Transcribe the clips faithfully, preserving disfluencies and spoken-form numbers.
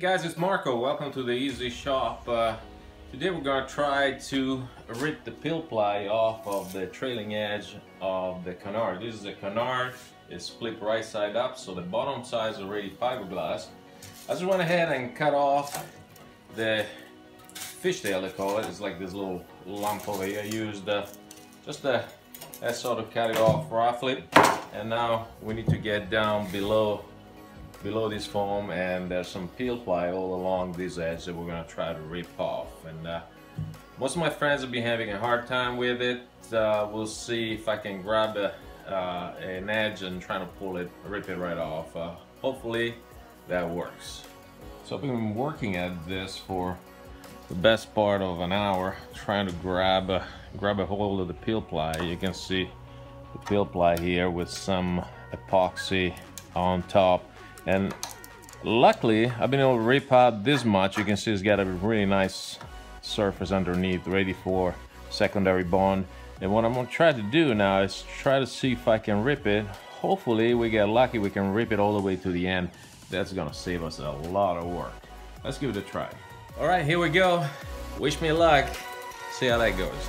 guys, it's Marco. Welcome to the Easy Shop. Uh, today we're going to try to rip the peel-ply off of the trailing edge of the canard. This is a canard. It's split right side up, so the bottom side is already fiberglass. I just went ahead and cut off the fishtail, they call it. It's like this little lump over here. I used uh, just a, I sort of cut it off roughly, and now we need to get down below below this foam, and there's some peel-ply all along this edge that we're going to try to rip off. And uh, most of my friends have been having a hard time with it. Uh, we'll see if I can grab a, uh, an edge and try to pull it, rip it right off. Uh, hopefully that works. So I've been working at this for the best part of an hour, trying to grab a, grab a hold of the peel-ply. You can see the peel-ply here with some epoxy on top. And luckily I've been able to rip out this much. You can see it's got a really nice surface underneath, ready for secondary bond. And what I'm going to try to do now is try to see if I can rip it. Hopefully we get lucky, we can rip it all the way to the end. That's going to save us a lot of work. Let's give it a try. All right, here we go. Wish me luck. See how that goes.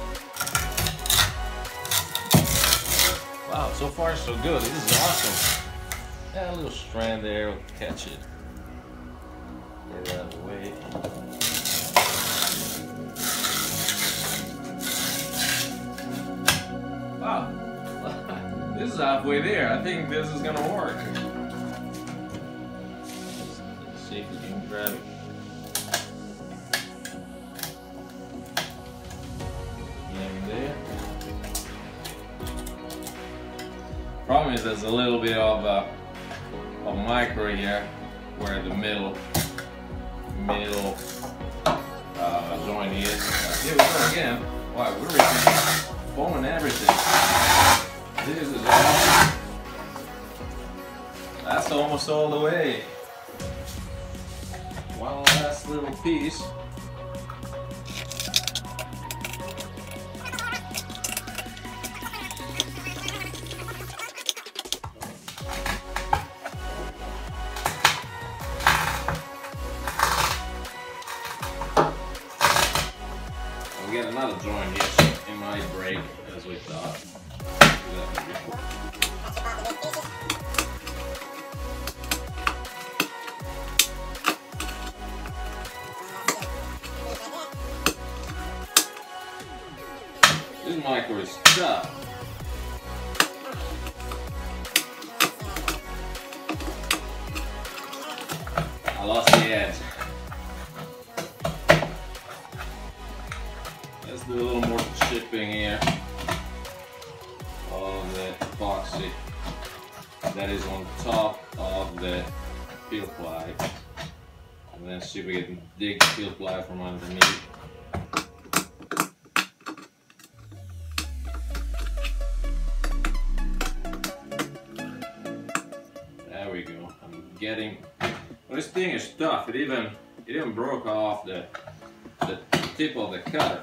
Wow, so far so good. This is awesome. Yeah, a little strand there, we'll catch it. Get it out of the way. Wow, this is halfway there. I think this is gonna work. Let's, let's see if we can grab it. In there. Problem is, there's a little bit of uh, a micro here where the middle middle uh, joint is. Uh, here we go again. Wow, we're ripping foam and everything. This is awesome. That's almost all the way. One last little piece. We got another joint here, so it might break as we thought. This micro is tough. I lost the edge. Let's do a little more chipping here of the epoxy that is on top of the peel-ply, and then see if we can dig the peel-ply from underneath. There we go. I'm getting. Well, this thing is tough. It even it even broke off the the tip of the cutter.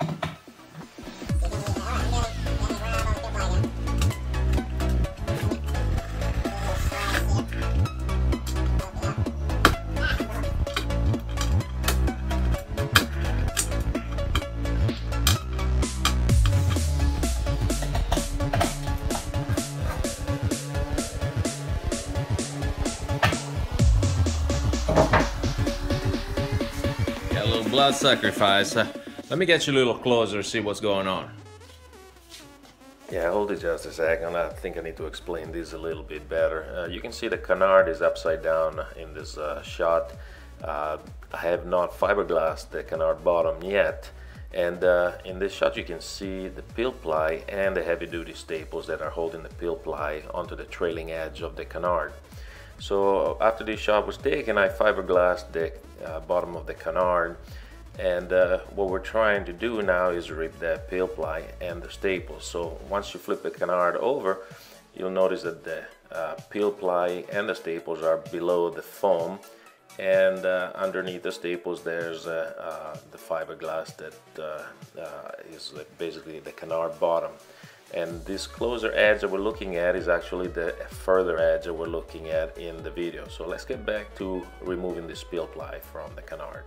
Got a little blood sacrifice. Uh, let me get you a little closer, see what's going on. Yeah, hold it just a second. I think I need to explain this a little bit better. Uh, you can see the canard is upside down in this uh, shot. Uh, I have not fiberglassed the canard bottom yet. And uh, in this shot you can see the peel-ply and the heavy-duty staples that are holding the peel-ply onto the trailing edge of the canard. So after this shot was taken, I fiberglassed the uh, bottom of the canard, and uh, what we're trying to do now is rip the peel-ply and the staples. So once you flip the canard over, you'll notice that the uh, peel-ply and the staples are below the foam, and uh, underneath the staples there's uh, uh, the fiberglass that uh, uh, is basically the canard bottom. And this closer edge that we're looking at is actually the further edge that we're looking at in the video. So let's get back to removing this peel-ply from the canard.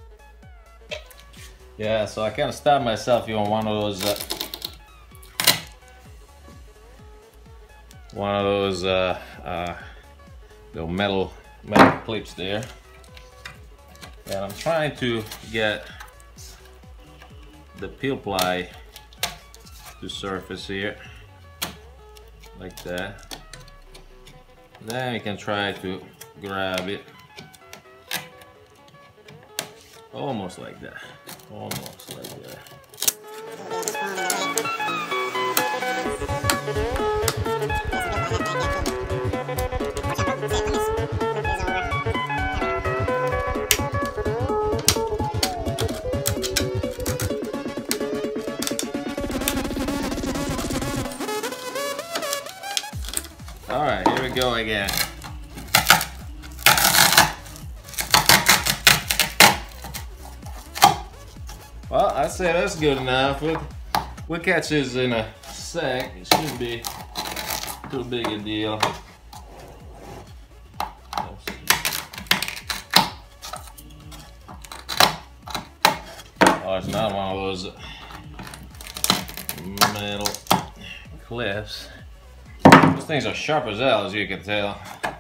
Yeah, so I kind of stopped myself on one of those uh, one of those uh, uh, little metal metal clips there, and I'm trying to get the peel-ply to surface here like that. Then you can try to grab it almost like that, almost like that. All right, here we go again. Well, I'd say that's good enough. We'll, we'll catch this in a sec. It shouldn't be too big a deal. Oh, it's not one of those metal clips. Those things are sharp as hell, as you can tell.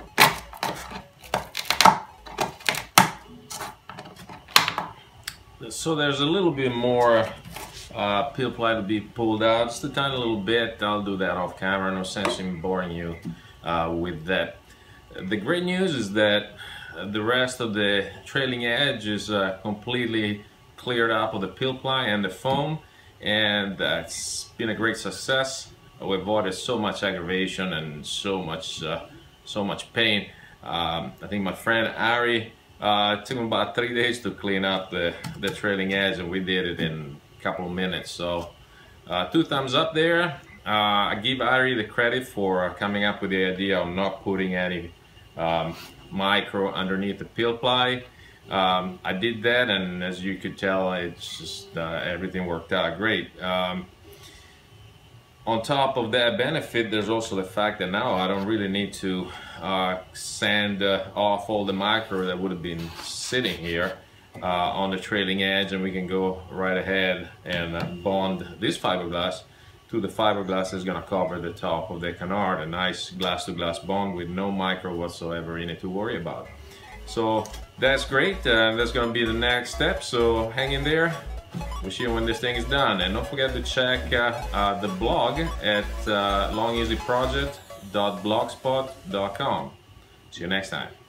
So there's a little bit more uh, peel-ply to be pulled out, just a tiny little bit. I'll do that off camera, no sense in boring you uh, with that. The great news is that the rest of the trailing edge is uh, completely cleared up of the peel-ply and the foam, and that's been a great success. We avoided so much aggravation and so much uh, so much pain. Um, I think my friend Ari, uh, it took him about three days to clean up the, the trailing edge, and we did it in a couple of minutes. So uh, two thumbs up there. Uh, I give Ari the credit for coming up with the idea of not putting any um, micro underneath the peel-ply. Um, I did that, and as you could tell, it's just uh, everything worked out great. Um, On top of that benefit, there's also the fact that now I don't really need to uh, sand uh, off all the micro that would have been sitting here uh, on the trailing edge, and we can go right ahead and uh, bond this fiberglass to the fiberglass that's going to cover the top of the canard. A nice glass-to-glass bond with no micro whatsoever in it to worry about. So that's great. Uh, that's going to be the next step, so hang in there. We'll see you when this thing is done, and don't forget to check uh, uh, the blog at uh, long easy project dot blogspot dot com. See you next time.